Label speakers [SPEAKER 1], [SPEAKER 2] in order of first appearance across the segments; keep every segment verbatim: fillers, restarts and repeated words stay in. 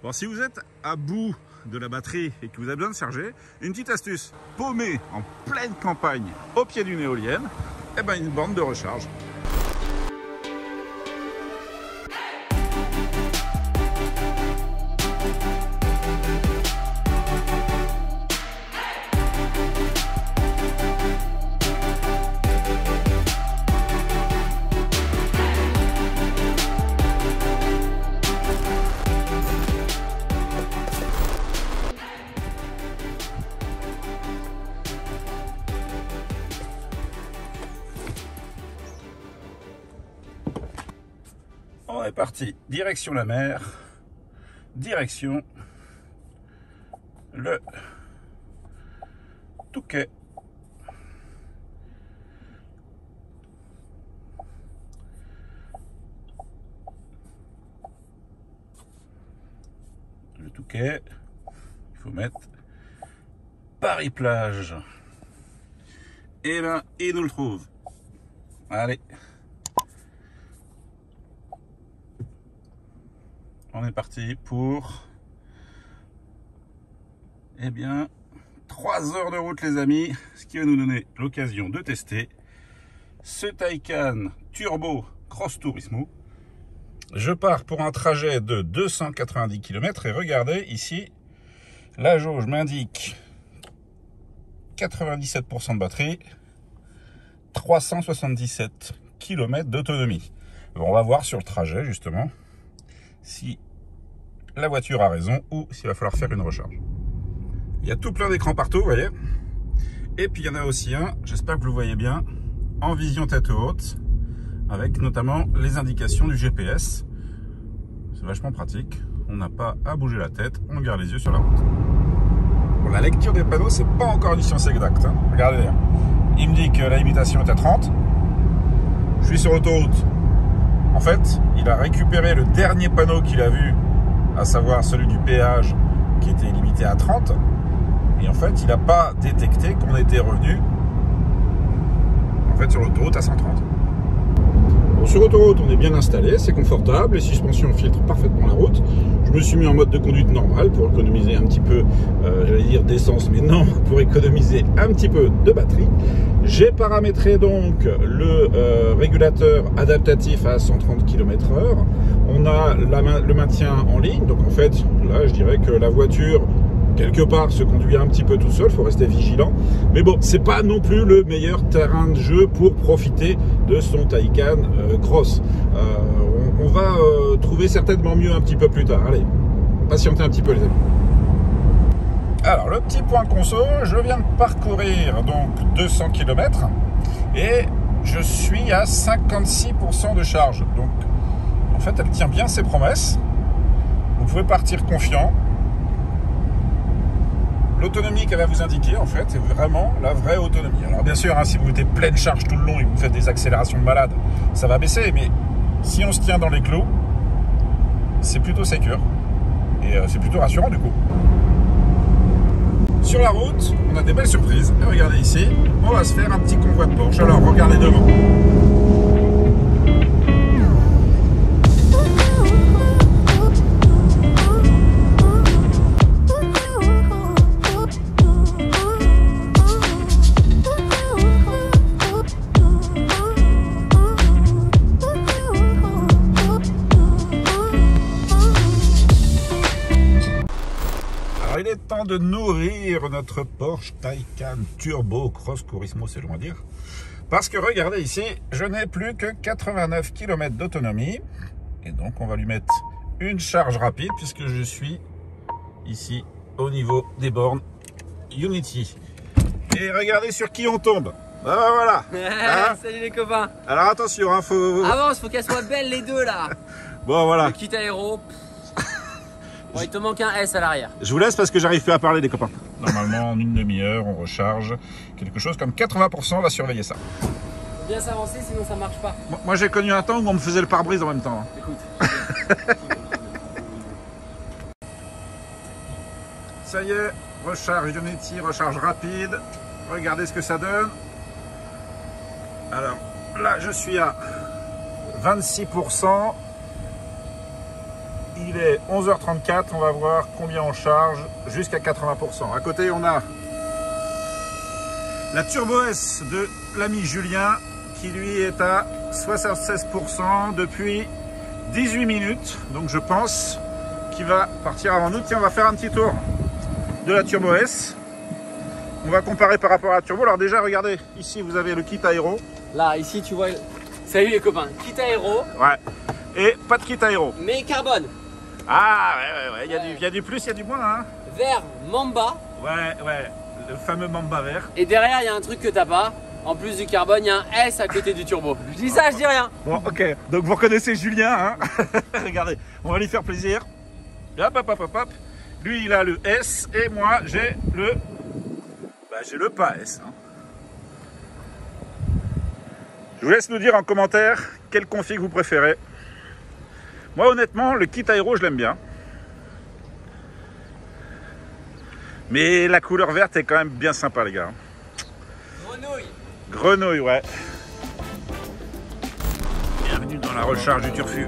[SPEAKER 1] Bon, si vous êtes à bout de la batterie et que vous avez besoin de charger, une petite astuce, paumé en pleine campagne au pied d'une éolienne, et ben une borne de recharge. On est parti, direction la mer, direction le Touquet. Le Touquet, il faut mettre Paris-Plage. Et là, il nous le trouve. Allez. On est parti pour, eh bien, trois heures de route, les amis, ce qui va nous donner l'occasion de tester ce Taycan Turbo Cross Turismo. Je pars pour un trajet de deux cent quatre-vingt-dix kilomètres et regardez ici, la jauge m'indique quatre-vingt-dix-sept pour cent de batterie, trois cent soixante-dix-sept kilomètres d'autonomie. On va voir sur le trajet justement si la voiture a raison ou s'il va falloir faire une recharge. Il y a tout plein d'écrans partout, vous voyez. Et puis il y en a aussi un, j'espère que vous le voyez bien, en vision tête haute, avec notamment les indications du G P S. C'est vachement pratique, on n'a pas à bouger la tête, on garde les yeux sur la route. Bon, la lecture des panneaux, c'est pas encore une science exacte, hein. Regardez, il me dit que la limitation est à trente. Je suis sur l'autoroute. En fait, il a récupéré le dernier panneau qu'il a vu, à savoir celui du péage qui était limité à trente. Et en fait, il n'a pas détecté qu'on était revenu en fait, sur l'autoroute à cent trente. Bon, sur l'autoroute, on est bien installé, c'est confortable, les suspensions filtrent parfaitement la route. Je me suis mis en mode de conduite normale pour économiser un petit peu, euh, j'allais dire d'essence, mais non, pour économiser un petit peu de batterie. J'ai paramétré donc le euh, régulateur adaptatif à cent trente kilomètres heure. On a la, le maintien en ligne, donc en fait, là, je dirais que la voiture, quelque part, se conduit un petit peu tout seul, il faut rester vigilant. Mais bon, c'est pas non plus le meilleur terrain de jeu pour profiter de son Taycan euh, Cross. Euh, on, on va euh, trouver certainement mieux un petit peu plus tard. Allez, patientez un petit peu les amis. Alors, le petit point conso, je viens de parcourir donc deux cents kilomètres et je suis à cinquante-six pour cent de charge. Donc, en fait, elle tient bien ses promesses. Vous pouvez partir confiant. L'autonomie qu'elle va vous indiquer, en fait, c'est vraiment la vraie autonomie. Alors, bien sûr, hein, si vous mettez pleine charge tout le long et que vous faites des accélérations de malade, ça va baisser. Mais si on se tient dans les clous, c'est plutôt sécure. Et euh, c'est plutôt rassurant, du coup. Sur la route, on a des belles surprises. Et regardez ici, on va se faire un petit convoi de Porsche. Alors, regardez devant. Il est temps de nourrir notre Porsche Taycan Turbo Cross Turismo, c'est loin à dire. Parce que regardez ici, je n'ai plus que quatre-vingt-neuf kilomètres d'autonomie. Et donc on va lui mettre une charge rapide puisque je suis ici au niveau des bornes Unity. Et regardez sur qui on tombe. Ah bah voilà.
[SPEAKER 2] Hein? Salut les copains.
[SPEAKER 1] Alors attention, hein, faut...
[SPEAKER 2] Avance, faut qu'elles soient belles les deux là.
[SPEAKER 1] Bon voilà.
[SPEAKER 2] Le kit aéro. Bon, il te manque un S à l'arrière.
[SPEAKER 1] Je vous laisse parce que j'arrive plus à parler, les copains. Normalement, en une demi-heure, on recharge. Quelque chose comme quatre-vingts pour cent, on va surveiller ça.
[SPEAKER 2] Faut bien s'avancer, sinon ça marche pas.
[SPEAKER 1] Moi, j'ai connu un temps où on me faisait le pare-brise en même temps.
[SPEAKER 2] Écoute.
[SPEAKER 1] Ça y est, recharge Unity, recharge rapide. Regardez ce que ça donne. Alors, là, je suis à vingt-six pour cent. Il est onze heures trente-quatre, on va voir combien on charge jusqu'à quatre-vingts pour cent. À côté, on a la Turbo S de l'ami Julien qui lui est à soixante-seize pour cent depuis dix-huit minutes. Donc je pense qu'il va partir avant nous. Tiens, on va faire un petit tour de la Turbo S. On va comparer par rapport à la Turbo. Alors déjà, regardez, ici vous avez le kit aéro.
[SPEAKER 2] Là, ici, tu vois... Salut les copains, kit aéro.
[SPEAKER 1] Ouais. Et pas de kit aéro.
[SPEAKER 2] Mais carbone.
[SPEAKER 1] Ah ouais, ouais, ouais. Il y a du, il y a du plus, il y a du moins. Hein.
[SPEAKER 2] Vert Mamba.
[SPEAKER 1] Ouais, ouais. Le fameux Mamba vert.
[SPEAKER 2] Et derrière, il y a un truc que t'as pas. En plus du carbone, il y a un S à côté du turbo. Je dis ça, je dis rien.
[SPEAKER 1] Bon, ok. Donc vous reconnaissez Julien, hein. Regardez, on va lui faire plaisir. Hop, hop, hop, hop, hop. Lui, il a le S et moi, j'ai le... Bah, j'ai le pas S. Hein. Je vous laisse nous dire en commentaire quelle config vous préférez. Moi, honnêtement, le kit aéro, je l'aime bien. Mais la couleur verte est quand même bien sympa, les gars.
[SPEAKER 2] Grenouille.
[SPEAKER 1] Grenouille, ouais. Bienvenue dans la recharge du Turfu.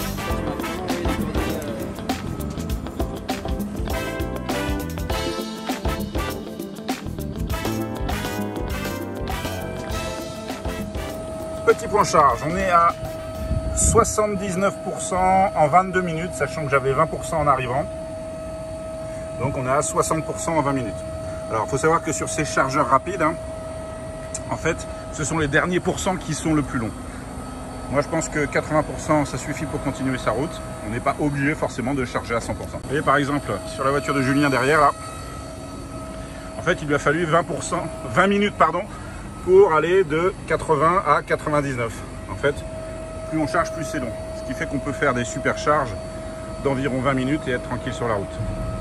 [SPEAKER 1] Petit point charge, on est à soixante-dix-neuf pour cent en vingt-deux minutes, sachant que j'avais vingt pour cent en arrivant. Donc on est à soixante pour cent en vingt minutes. Alors il faut savoir que sur ces chargeurs rapides, hein, en fait, ce sont les derniers pourcents qui sont le plus longs. Moi je pense que quatre-vingts pour cent ça suffit pour continuer sa route. On n'est pas obligé forcément de charger à cent pour cent. Vous voyez par exemple sur la voiture de Julien derrière là, en fait il lui a fallu vingt pour cent, vingt minutes pardon, pour aller de quatre-vingts à quatre-vingt-dix-neuf. En fait, plus on charge, plus c'est long. Ce qui fait qu'on peut faire des super charges d'environ vingt minutes et être tranquille sur la route.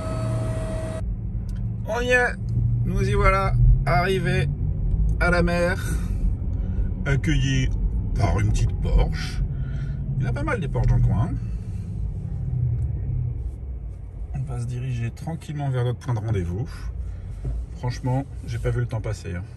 [SPEAKER 1] On y est, nous y voilà, arrivés à la mer, accueillis par une petite Porsche. Il y en a pas mal des Porsche dans le coin. On va se diriger tranquillement vers notre point de rendez-vous. Franchement, j'ai pas vu le temps passer. Hein.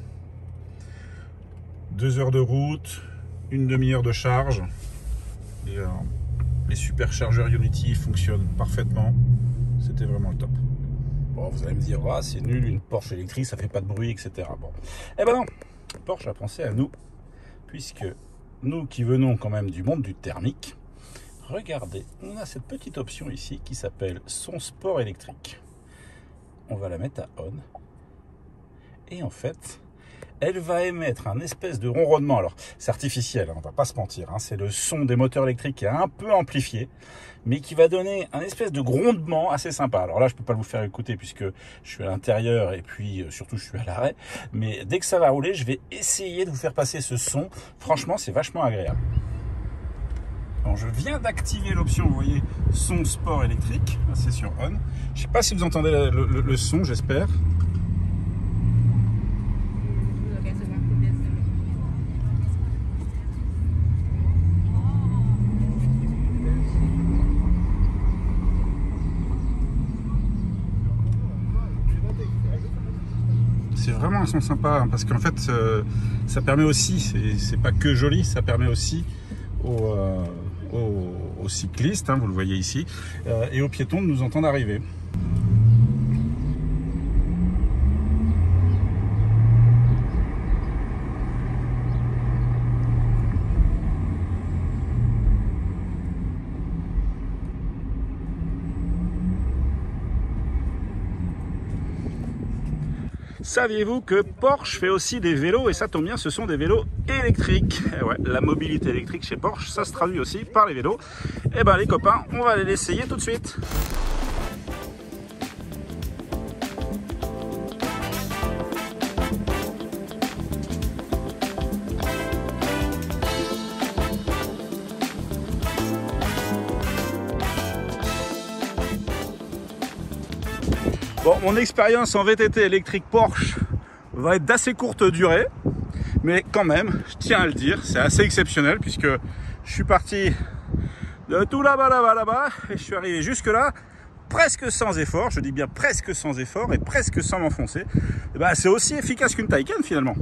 [SPEAKER 1] Deux heures de route, une demi-heure de charge. Et euh, les superchargeurs Unity fonctionnent parfaitement. C'était vraiment le top. Bon, vous allez me dire, ah, c'est nul, une Porsche électrique, ça fait pas de bruit, et cetera. Bon, eh ben non, Porsche a pensé à nous, puisque nous qui venons quand même du monde du thermique, regardez, on a cette petite option ici qui s'appelle son sport électrique. On va la mettre à on. Et en fait, elle va émettre un espèce de ronronnement. Alors, c'est artificiel, hein, on va pas se mentir. Hein, c'est le son des moteurs électriques qui est un peu amplifié, mais qui va donner un espèce de grondement assez sympa. Alors là, je peux pas vous faire écouter puisque je suis à l'intérieur et puis euh, surtout je suis à l'arrêt. Mais dès que ça va rouler, je vais essayer de vous faire passer ce son. Franchement, c'est vachement agréable. Alors, je viens d'activer l'option, vous voyez, son sport électrique. C'est sur on. Je sais pas si vous entendez le, le, le son, j'espère. C'est vraiment un son sympa hein, parce qu'en fait euh, ça permet aussi, c'est pas que joli, ça permet aussi aux, euh, aux, aux cyclistes, hein, vous le voyez ici, euh, et aux piétons de nous entendre arriver. Saviez-vous que Porsche fait aussi des vélos, et ça tombe bien, ce sont des vélos électriques. Et ouais, la mobilité électrique chez Porsche, ça se traduit aussi par les vélos. Et ben les copains, on va aller l'essayer tout de suite. Bon, mon expérience en V T T électrique Porsche va être d'assez courte durée, mais quand même, je tiens à le dire, c'est assez exceptionnel puisque je suis parti de tout là-bas, là-bas, là-bas, et je suis arrivé jusque là, presque sans effort, je dis bien presque sans effort et presque sans m'enfoncer. Et ben, c'est aussi efficace qu'une Taycan finalement.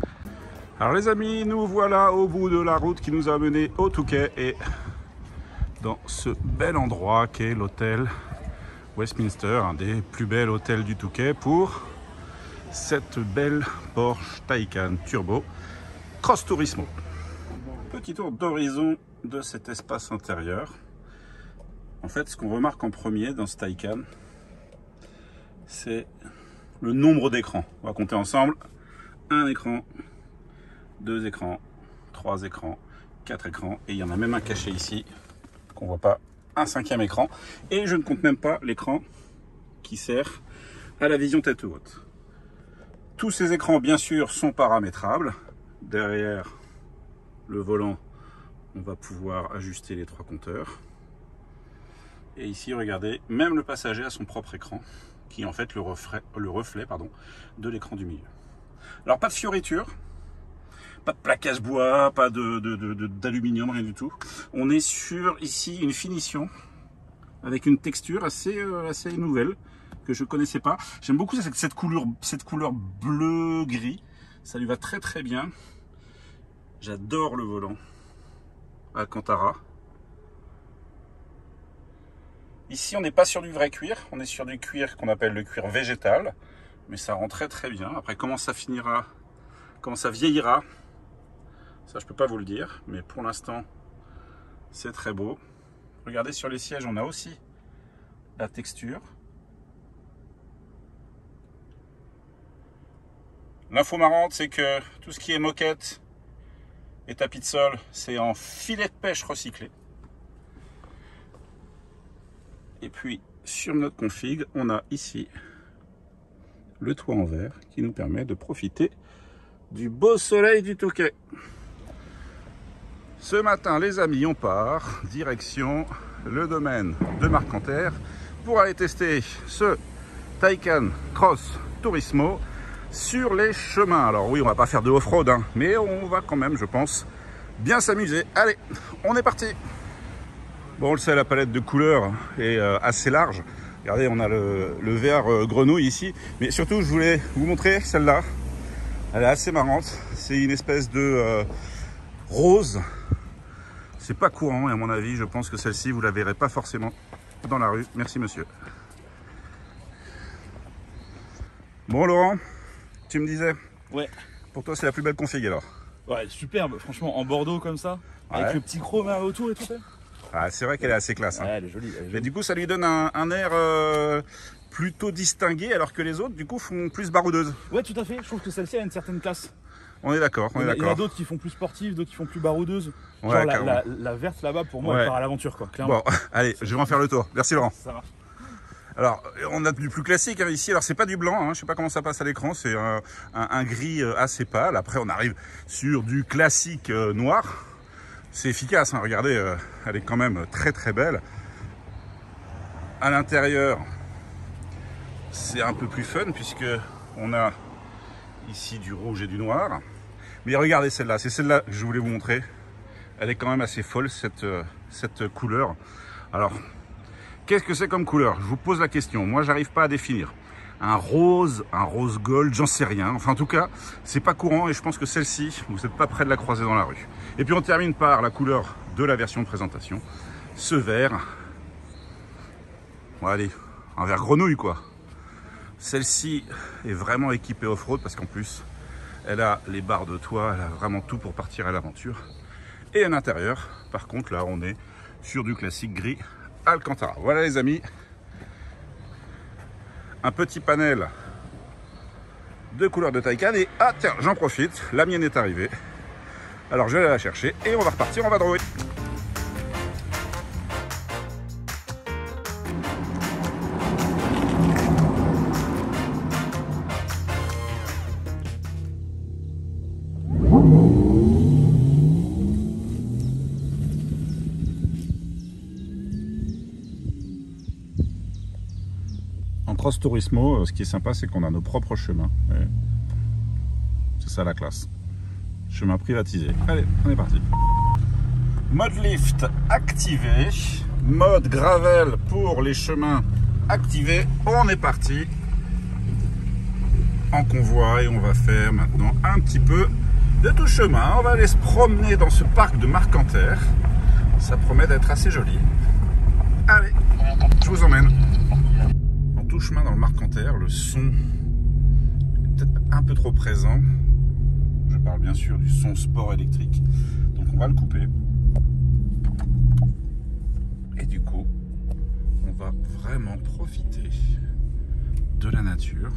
[SPEAKER 1] Alors les amis, nous voilà au bout de la route qui nous a mené au Touquet et dans ce bel endroit qu'est l'hôtel Westminster, un des plus bels hôtels du Touquet, pour cette belle Porsche Taycan Turbo Cross Turismo. Petit tour d'horizon de cet espace intérieur. En fait, ce qu'on remarque en premier dans ce Taycan, c'est le nombre d'écrans. On va compter ensemble. Un écran, deux écrans, trois écrans, quatre écrans. Et il y en a même un caché ici, qu'on voit pas, un cinquième écran. Et je ne compte même pas l'écran qui sert à la vision tête haute. Tous ces écrans, bien sûr, sont paramétrables. Derrière le volant, on va pouvoir ajuster les trois compteurs. Et ici, regardez, même le passager a son propre écran, qui est en fait le reflet, le reflet pardon, de l'écran du milieu. Alors, pas de fioriture, pas de plaquage bois, pas de, de, de, de, d'aluminium, rien du tout. On est sur, ici, une finition avec une texture assez, euh, assez nouvelle, que je ne connaissais pas. J'aime beaucoup cette, cette, couleur, cette couleur bleu-gris, ça lui va très très bien. J'adore le volant Alcantara. Ici, on n'est pas sur du vrai cuir, on est sur du cuir qu'on appelle le cuir végétal, mais ça rend très très bien. Après, comment ça finira, comment ça vieillira, ça je peux pas vous le dire, mais pour l'instant, c'est très beau. Regardez, sur les sièges, on a aussi la texture. L'info marrante, c'est que tout ce qui est moquette et tapis de sol, c'est en filet de pêche recyclé. Et puis, sur notre config, on a ici le toit en verre qui nous permet de profiter du beau soleil du Touquet. Ce matin, les amis, on part direction le domaine de Marcanterre pour aller tester ce Taycan Cross Turismo sur les chemins. Alors oui, on va pas faire de off-road, hein, mais on va quand même, je pense, bien s'amuser. Allez, on est parti. Bon, on le sait, la palette de couleurs est euh, assez large. Regardez, on a le, le vert euh, grenouille ici. Mais surtout, je voulais vous montrer celle-là. Elle est assez marrante. C'est une espèce de euh, rose. C'est pas courant, et à mon avis, je pense que celle-ci, vous la verrez pas forcément dans la rue. Merci, monsieur. Bon, Laurent, tu me disais,
[SPEAKER 3] ouais.
[SPEAKER 1] Pour toi, c'est la plus belle config alors?
[SPEAKER 3] Ouais, superbe. Franchement, en bordeaux comme ça,
[SPEAKER 1] ouais.
[SPEAKER 3] Avec le petit chrome autour et tout ça.
[SPEAKER 1] Ah, c'est vrai qu'elle est assez classe. Hein.
[SPEAKER 3] Ouais, elle est jolie. Elle est jolie.
[SPEAKER 1] Mais du coup, ça lui donne un, un air euh, plutôt distingué, alors que les autres, du coup, font plus baroudeuse.
[SPEAKER 3] Ouais, tout à fait. Je trouve que celle-ci a une certaine classe.
[SPEAKER 1] On est d'accord, on est d'accord.
[SPEAKER 3] Il y en a d'autres qui font plus sportive, d'autres qui font plus baroudeuse.
[SPEAKER 1] Ouais,
[SPEAKER 3] Genre la, la, la verte là-bas, pour moi, ouais. Elle part à l'aventure, quoi. Clairement.
[SPEAKER 1] Bon, allez, je vais en faire le tour. Merci, Laurent.
[SPEAKER 3] Ça marche.
[SPEAKER 1] Alors, on a du plus classique hein, ici. Alors, c'est pas du blanc, hein. Je sais pas comment ça passe à l'écran. C'est un, un, un gris assez pâle. Après, on arrive sur du classique euh, noir. C'est efficace, hein. Regardez, euh, elle est quand même très très belle. À l'intérieur, c'est un peu plus fun puisque on a ici du rouge et du noir. Mais regardez celle-là, c'est celle-là que je voulais vous montrer. Elle est quand même assez folle cette, euh, cette couleur. Alors, qu'est-ce que c'est comme couleur? Je vous pose la question. Moi, j'arrive pas à définir. Un rose, un rose gold, j'en sais rien. Enfin, en tout cas, c'est pas courant et je pense que celle-ci, vous n'êtes pas près de la croiser dans la rue. Et puis, on termine par la couleur de la version de présentation. Ce vert. Bon, allez, un vert grenouille, quoi. Celle-ci est vraiment équipée off-road parce qu'en plus, elle a les barres de toit, elle a vraiment tout pour partir à l'aventure. Et à l'intérieur, par contre, là, on est sur du classique gris Alcantara. Voilà, les amis. Un petit panel de couleurs de Taycan et ah tiens, j'en profite, la mienne est arrivée. Alors je vais aller la chercher et on va repartir en vadrouille. Cross Turismo, ce qui est sympa, c'est qu'on a nos propres chemins. C'est ça la classe. Chemin privatisé. Allez, on est parti. Mode lift activé. Mode gravel pour les chemins activé. On est parti en convoi et on va faire maintenant un petit peu de tout chemin. On va aller se promener dans ce parc de Marcanterre. Ça promet d'être assez joli. Allez, je vous emmène. En tout chemin dans le Marcanterre, le son est peut-être un peu trop présent. Je parle bien sûr du son sport électrique. Donc on va le couper. Et du coup, on va vraiment profiter de la nature.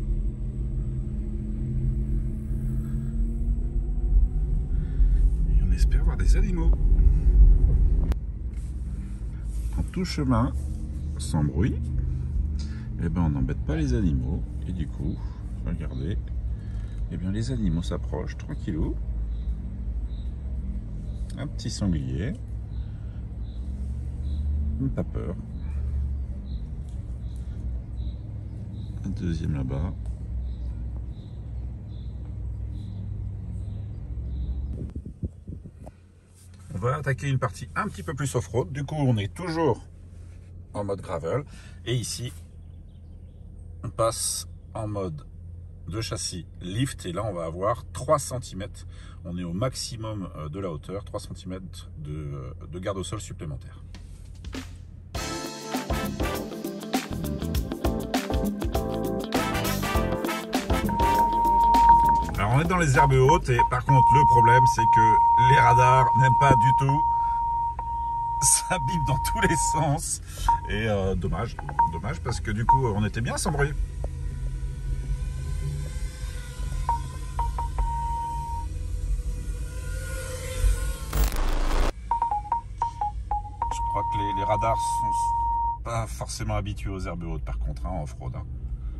[SPEAKER 1] Et on espère voir des animaux. En tout chemin, sans bruit, et ben on n'embête pas les animaux. Et du coup, regardez, et bien les animaux s'approchent tranquillou. Un petit sanglier. Pas peur. Un deuxième là-bas. On va attaquer une partie un petit peu plus off-road. Du coup, on est toujours en mode gravel. Et ici, on passe en mode de châssis lift. Et là, on va avoir trois centimètres. On est au maximum de la hauteur. trois centimètres de, de garde au sol supplémentaire. Alors on est dans les herbes hautes et par contre le problème c'est que les radars n'aiment pas du tout. Ça bip dans tous les sens et euh, dommage, dommage parce que du coup on était bien sans bruit. Je crois que les, les radars sont pas forcément habitués aux herbes hautes par contre hein, en off-road. Hein.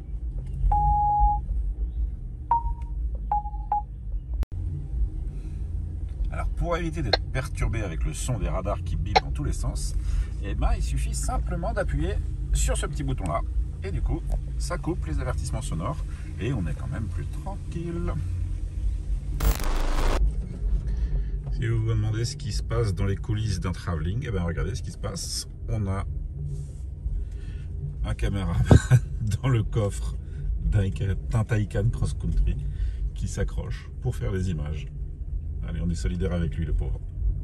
[SPEAKER 1] Alors pour éviter d'être perturbé avec le son des radars qui bipent dans tous les sens, eh ben, il suffit simplement d'appuyer sur ce petit bouton là et du coup ça coupe les avertissements sonores et on est quand même plus tranquille. Si vous vous demandez ce qui se passe dans les coulisses d'un travelling, eh ben, regardez ce qui se passe. On a un caméraman dans le coffre d'un Taycan Cross Country qui s'accroche pour faire des images. Allez, on est solidaire avec lui, le pauvre.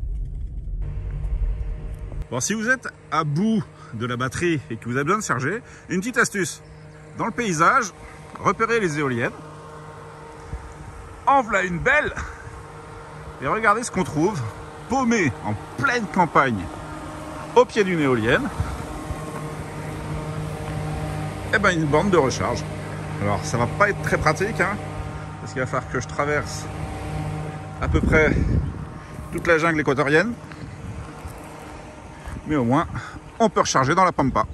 [SPEAKER 1] Bon, si vous êtes à bout de la batterie et que vous avez besoin de charger, une petite astuce. Dans le paysage, repérez les éoliennes. En voilà une belle. Et regardez ce qu'on trouve, paumé en pleine campagne, au pied d'une éolienne. Et ben une borne de recharge. Alors, ça va pas être très pratique, hein, parce qu'il va falloir que je traverse à peu près toute la jungle équatorienne, mais au moins on peut recharger dans la pampa.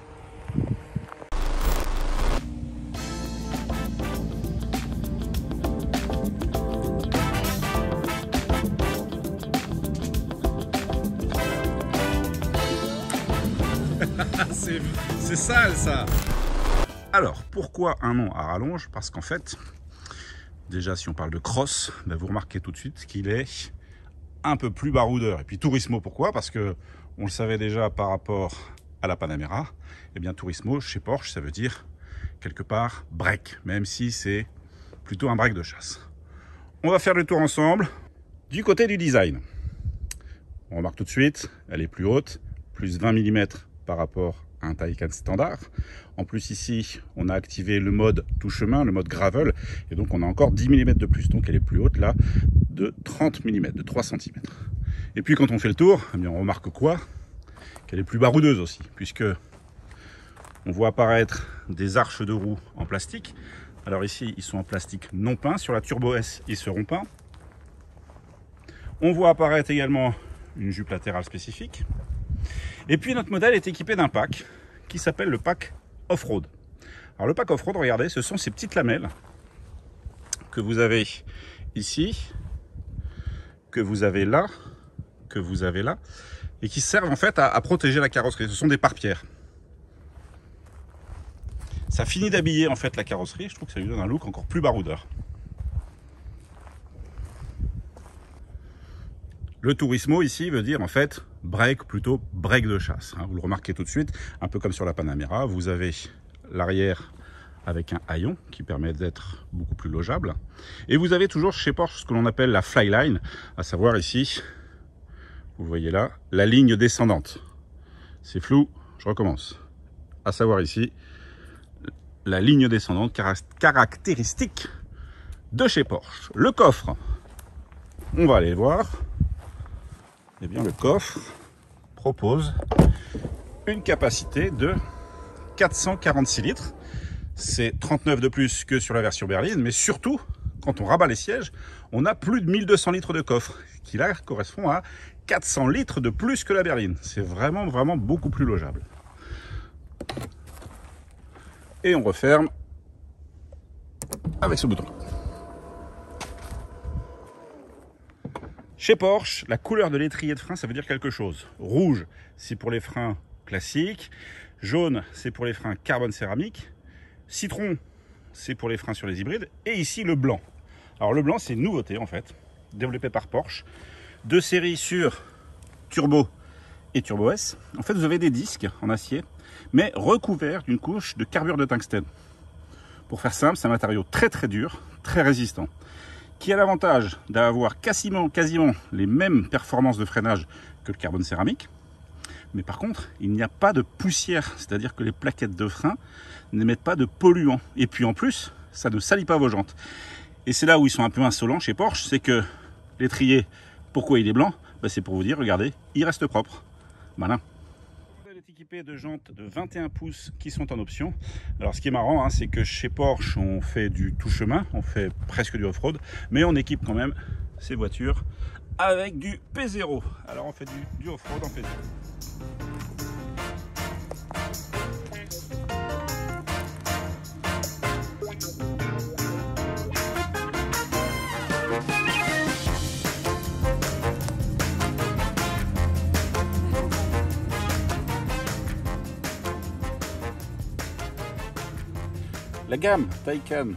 [SPEAKER 1] C'est sale ça. Alors pourquoi un nom à rallonge? Parce qu'en fait, déjà, si on parle de cross, ben vous remarquez tout de suite qu'il est un peu plus baroudeur. Et puis Turismo, pourquoi? Parce que on le savait déjà par rapport à la Panamera. Eh bien, Turismo, chez Porsche, ça veut dire quelque part break, même si c'est plutôt un break de chasse. On va faire le tour ensemble du côté du design. On remarque tout de suite, elle est plus haute, plus vingt millimètres par rapport à un Taycan standard. En plus ici, on a activé le mode tout chemin, le mode gravel, et donc on a encore dix millimètres de plus. Donc elle est plus haute là de trente millimètres, de trois centimètres. Et puis quand on fait le tour, eh bien on remarque quoi? Qu'elle est plus baroudeuse aussi, puisque on voit apparaître des arches de roue en plastique. Alors ici, ils sont en plastique non peint. Sur la Turbo S, ils seront peints. On voit apparaître également une jupe latérale spécifique. Et puis notre modèle est équipé d'un pack qui s'appelle le pack off-road. Alors le pack off-road, regardez, ce sont ces petites lamelles que vous avez ici, que vous avez là, que vous avez là, et qui servent en fait à, à protéger la carrosserie. Ce sont des pare-pierres. Ça finit d'habiller en fait la carrosserie. Je trouve que ça lui donne un look encore plus baroudeur. Le Turismo ici veut dire en fait break, plutôt break de chasse. Vous le remarquez tout de suite, un peu comme sur la Panamera. Vous avez l'arrière avec un haillon qui permet d'être beaucoup plus logeable. Et vous avez toujours chez Porsche ce que l'on appelle la flyline, à savoir ici, vous voyez là, la ligne descendante. C'est flou, je recommence. À savoir ici, la ligne descendante caractéristique de chez Porsche. Le coffre, on va aller le voir. Eh bien, le coffre propose une capacité de quatre cent quarante-six litres. C'est trente-neuf de plus que sur la version berline, mais surtout, quand on rabat les sièges, on a plus de mille deux cents litres de coffre, qui là correspond à quatre cents litres de plus que la berline. C'est vraiment, vraiment beaucoup plus logeable. Et on referme avec ce bouton. Chez Porsche, la couleur de l'étrier de frein, ça veut dire quelque chose. Rouge, c'est pour les freins classiques. Jaune, c'est pour les freins carbone céramique. Citron, c'est pour les freins sur les hybrides. Et ici, le blanc. Alors le blanc, c'est une nouveauté en fait, développé par Porsche. Deux séries sur Turbo et Turbo S. En fait, vous avez des disques en acier, mais recouverts d'une couche de carbure de tungstène. Pour faire simple, c'est un matériau très très dur, très résistant, qui a l'avantage d'avoir quasiment, quasiment les mêmes performances de freinage que le carbone céramique. Mais par contre, il n'y a pas de poussière, c'est-à-dire que les plaquettes de frein n'émettent pas de polluants. Et puis en plus, ça ne salit pas vos jantes. Et c'est là où ils sont un peu insolents chez Porsche, c'est que l'étrier, pourquoi il est blanc? Ben c'est pour vous dire, regardez, il reste propre. Malin. Le modèle est équipé de jantes de vingt et un pouces qui sont en option. Alors ce qui est marrant, hein, c'est que chez Porsche, on fait du tout chemin, on fait presque du off-road, mais on équipe quand même ces voitures avec du P zéro. Alors on fait du, du off-road en P zéro. La gamme Taycan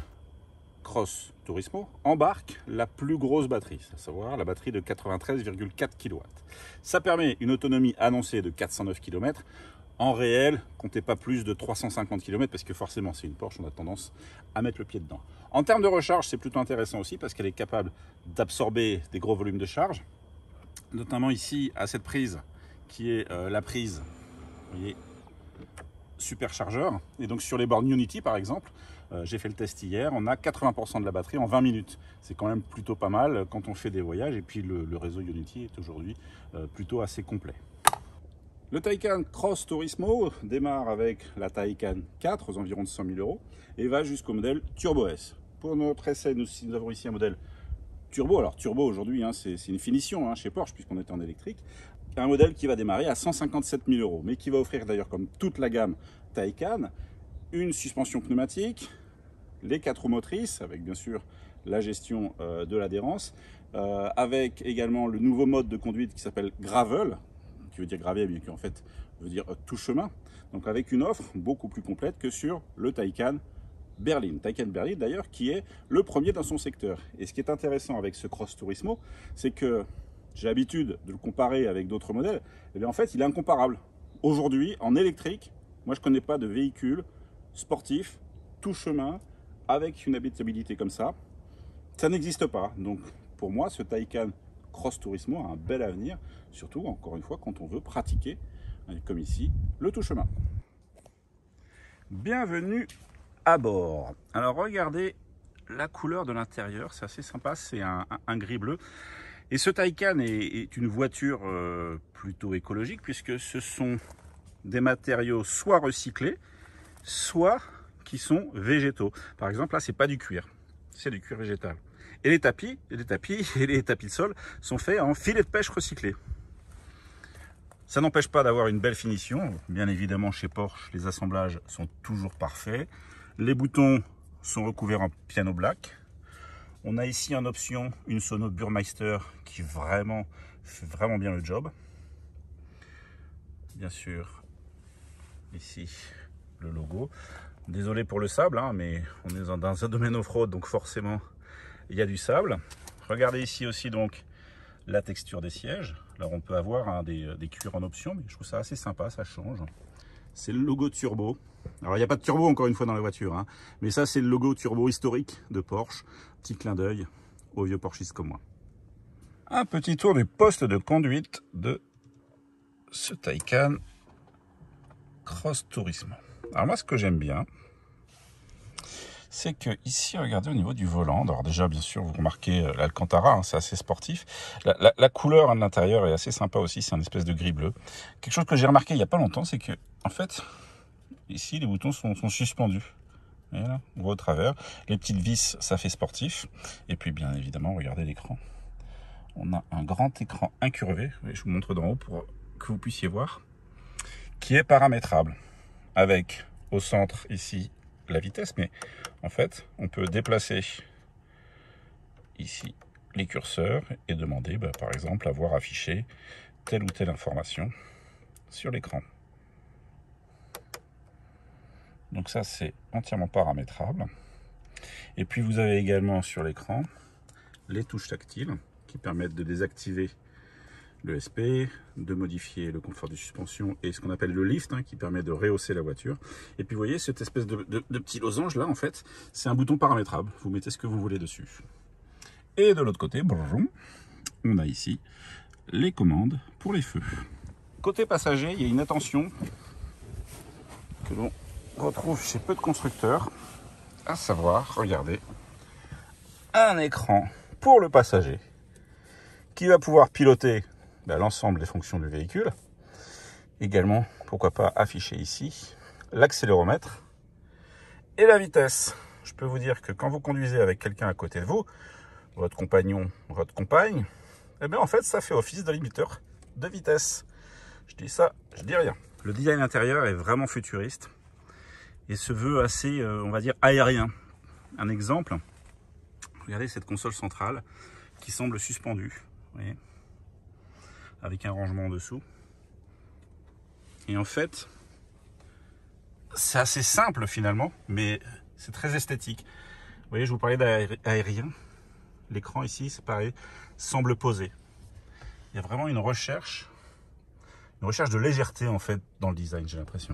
[SPEAKER 1] Cross Turismo embarque la plus grosse batterie, à savoir la batterie de quatre-vingt-treize virgule quatre kilowatts. Ça permet une autonomie annoncée de quatre cent neuf kilomètres. En réel, comptez pas plus de trois cent cinquante kilomètres parce que forcément c'est une Porsche, on a tendance à mettre le pied dedans. En termes de recharge, c'est plutôt intéressant aussi parce qu'elle est capable d'absorber des gros volumes de charge, notamment ici à cette prise qui est euh, la prise, vous voyez, superchargeur. Et donc sur les bornes Unity par exemple, euh, j'ai fait le test hier, on a quatre-vingts pour cent de la batterie en vingt minutes. C'est quand même plutôt pas mal quand on fait des voyages, et puis le, le réseau Unity est aujourd'hui euh, plutôt assez complet. Le Taycan Cross Turismo démarre avec la Taycan quatre aux environs de cent mille euros et va jusqu'au modèle Turbo S. Pour notre essai, nous, nous avons ici un modèle Turbo. Alors Turbo aujourd'hui, hein, c'est une finition hein, chez Porsche puisqu'on est en électrique. Un modèle qui va démarrer à cent cinquante-sept mille euros, mais qui va offrir d'ailleurs, comme toute la gamme Taycan, une suspension pneumatique, les quatre roues motrices, avec bien sûr la gestion euh, de l'adhérence, euh, avec également le nouveau mode de conduite qui s'appelle Gravel, qui veut dire gravier, mais qui en fait veut dire euh, tout chemin. Donc avec une offre beaucoup plus complète que sur le Taycan Berline. Taycan Berline d'ailleurs, qui est le premier dans son secteur. Et ce qui est intéressant avec ce Cross Turismo, c'est que j'ai l'habitude de le comparer avec d'autres modèles, et bien en fait il est incomparable. Aujourd'hui, en électrique, moi je ne connais pas de véhicule sportif, tout chemin, avec une habitabilité comme ça. Ça n'existe pas. Donc pour moi, ce Taycan Cross Turismo a un bel avenir, surtout encore une fois quand on veut pratiquer, comme ici, le tout chemin. Bienvenue à bord. Alors regardez la couleur de l'intérieur, c'est assez sympa, c'est un, un, un gris bleu. Et ce Taycan est, est une voiture euh, plutôt écologique puisque ce sont des matériaux soit recyclés, soit qui sont végétaux. Par exemple, là, c'est pas du cuir, c'est du cuir végétal. Et les tapis, et les tapis et les tapis de sol sont faits en filet de pêche recyclé. Ça n'empêche pas d'avoir une belle finition. Bien évidemment, chez Porsche, les assemblages sont toujours parfaits. Les boutons sont recouverts en piano black. On a ici en option une sono Burmeister qui vraiment fait vraiment bien le job. Bien sûr, ici le logo. Désolé pour le sable, hein, mais on est dans un domaine off-road, donc forcément il y a du sable. Regardez ici aussi donc la texture des sièges. Alors on peut avoir hein, des, des cuirs en option, mais je trouve ça assez sympa, ça change. C'est le logo Turbo. Alors il n'y a pas de turbo encore une fois dans la voiture, hein, mais ça c'est le logo Turbo historique de Porsche. Petit clin d'œil aux vieux Porschistes comme moi. Un petit tour du poste de conduite de ce Taycan Cross Turismo. Alors moi, ce que j'aime bien, c'est que ici, regardez au niveau du volant. Alors déjà, bien sûr, vous remarquez l'Alcantara, hein, c'est assez sportif. La, la, la couleur à l'intérieur est assez sympa aussi, c'est un espèce de gris bleu. Quelque chose que j'ai remarqué il n'y a pas longtemps, c'est que, en fait, ici, les boutons sont, sont suspendus. Et là, on voit au travers. Les petites vis, ça fait sportif. Et puis, bien évidemment, regardez l'écran. On a un grand écran incurvé, je vous montre d'en haut pour que vous puissiez voir, qui est paramétrable. Avec, au centre, ici, la vitesse, mais en fait on peut déplacer ici les curseurs et demander bah, par exemple à voir afficher telle ou telle information sur l'écran. Donc ça c'est entièrement paramétrable. Et puis vous avez également sur l'écran les touches tactiles qui permettent de désactiver le S P, de modifier le confort de suspension et ce qu'on appelle le lift, hein, qui permet de rehausser la voiture. Et puis vous voyez cette espèce de, de, de petit losange là, en fait, c'est un bouton paramétrable. Vous mettez ce que vous voulez dessus. Et de l'autre côté, on a ici les commandes pour les feux. Côté passager, il y a une attention que l'on retrouve chez peu de constructeurs, à savoir, regardez, un écran pour le passager qui va pouvoir piloter ben, l'ensemble des fonctions du véhicule. Également, pourquoi pas afficher ici l'accéléromètre et la vitesse. Je peux vous dire que quand vous conduisez avec quelqu'un à côté de vous, votre compagnon, votre compagne, eh bien en fait ça fait office de limiteur de vitesse. Je dis ça, je dis rien. Le design intérieur est vraiment futuriste et se veut assez, euh, on va dire, aérien. Un exemple, regardez cette console centrale qui semble suspendue, vous voyez, avec un rangement en dessous. Et en fait, c'est assez simple finalement, mais c'est très esthétique. Vous voyez, je vous parlais d'aérien. L'écran ici, c'est pareil, semble posé. Il y a vraiment une recherche, une recherche de légèreté en fait dans le design, j'ai l'impression.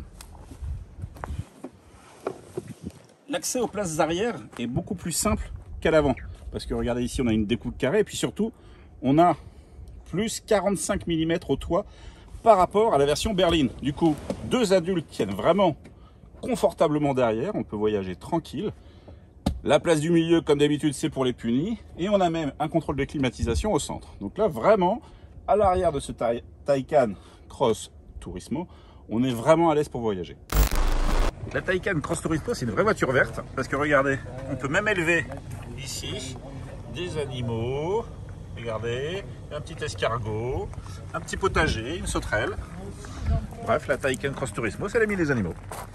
[SPEAKER 1] L'accès aux places arrière est beaucoup plus simple qu'à l'avant. Parce que regardez ici, on a une découpe carrée et puis surtout, on a plus quarante-cinq millimètres au toit par rapport à la version berline. Du coup, deux adultes tiennent vraiment confortablement derrière, on peut voyager tranquille. La place du milieu, comme d'habitude, c'est pour les punis. Et on a même un contrôle de climatisation au centre. Donc là, vraiment, à l'arrière de ce Taycan Cross Turismo, on est vraiment à l'aise pour voyager. La Taycan Cross Turismo, c'est une vraie voiture verte. Parce que regardez, on peut même élever ici des animaux. Regardez, un petit escargot, un petit potager, une sauterelle. Bref, la Taycan Cross Turismo, c'est l'ami des animaux.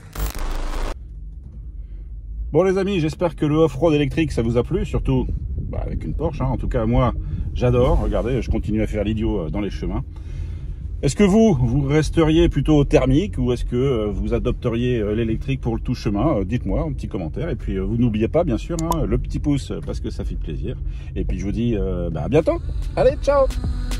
[SPEAKER 1] Bon les amis, j'espère que le off-road électrique ça vous a plu, surtout bah, avec une Porsche. Hein. En tout cas, moi, j'adore. Regardez, je continue à faire l'idiot dans les chemins. Est-ce que vous, vous resteriez plutôt thermique ou est-ce que vous adopteriez l'électrique pour le tout chemin? Dites-moi un petit commentaire. Et puis, vous n'oubliez pas, bien sûr, hein, le petit pouce parce que ça fait plaisir. Et puis, je vous dis euh, bah, à bientôt. Allez, ciao!